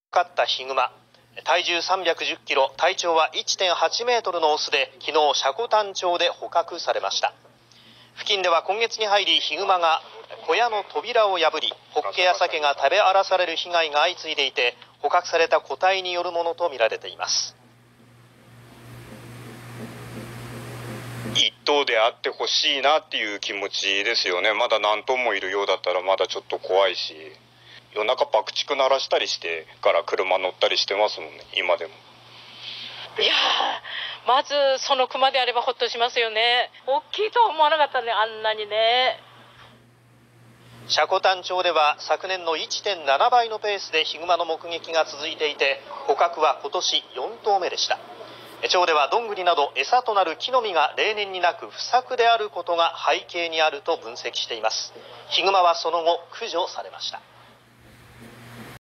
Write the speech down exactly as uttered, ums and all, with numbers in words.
かったヒグマ、体重さんびゃくじゅっキロ、体長は いってんはちメートルのオスで、昨日積丹町で捕獲されました。付近では今月に入りヒグマが小屋の扉を破り、ホッケや鮭が食べ荒らされる被害が相次いでいて、捕獲された個体によるものとみられています。 一頭であってほしいなっていう気持ちですよね。まだ何頭もいるようだったらまだちょっと怖いし、夜中爆竹鳴らしたりしてから車乗ったりしてますもんね、今でも。 いやー、まずその熊であればほっとしますよね。大きいとは思わなかったね、あんなにね。 積丹町では昨年の いってんなな 倍のペースでヒグマの目撃が続いていて、捕獲は今年よん頭目でした。町ではどんぐりなど餌となる木の実が例年になく不作であることが背景にあると分析しています。ヒグマはその後駆除されました。